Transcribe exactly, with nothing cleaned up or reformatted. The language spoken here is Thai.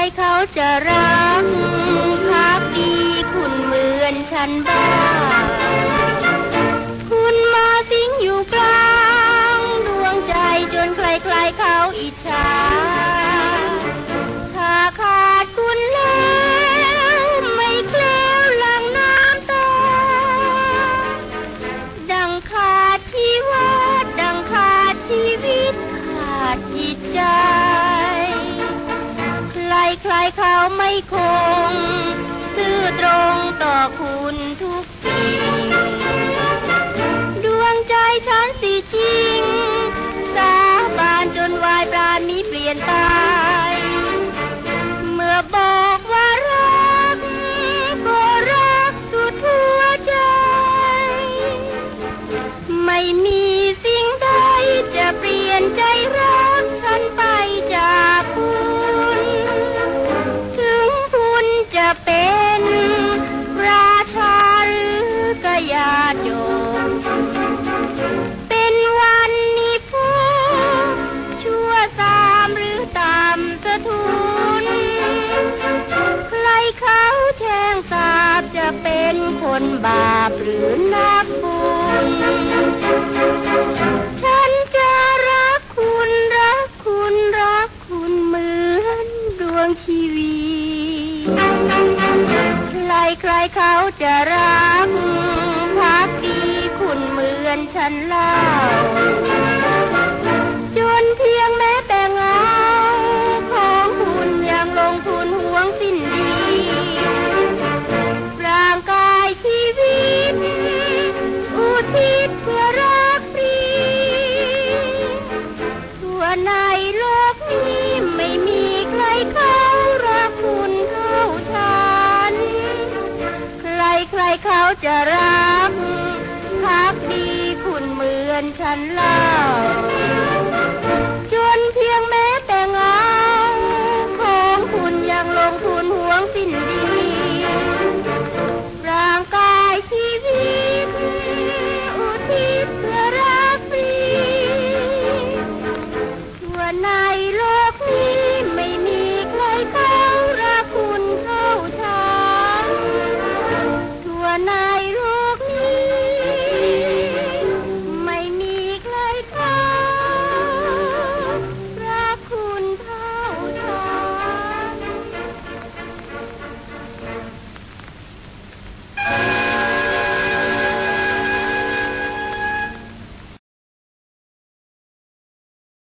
เขาจะรักภักดีคุณเหมือนฉันบ้างคุณมาสิงอยู่กลางดวงใจจนใครๆเขาอิจฉาถ้าขาดคุณแล้วไม่แคล้วหลั่งน้ำตาดังขาดชีวิตดังขาดชีวิตขาดจิตใจใครๆเขาไม่คงซื่อตรงต่อคุณทุกสิ่งดวงใจฉันสิจริงสาบานจนวายปราณมิเปลี่ยนตายเมื่อบอกว่ารักก็รักสุดหัวใจไม่มีสิ่งใดจะเปลี่ยนใจรักฉันไปจากคุณถึงคุณจะเป็นราชาหรือกษัตริย์โยมเป็นวันนิพพานชั่วสามหรือตามสะทุนใครเขาแช่งสาปจะเป็นคนบาปหรือนักบุญฉันจะรักคุณรักคุณรักคุณเหมือนดวงชีวิตใครใครเขาจะรักภักดีคุณเหมือนฉันเล่าจนเพียงแม้แต่เงาของคุณยังลงทุนหวงสิ้นดีร่างกายชีวิตอุทิศเพื่อรักฟรีทั่วในโลกนี้ไม่มีใครเขารักคุณเท่าฉันใครใครเขาจะรักภักดีคุณเหมือนฉันเล่า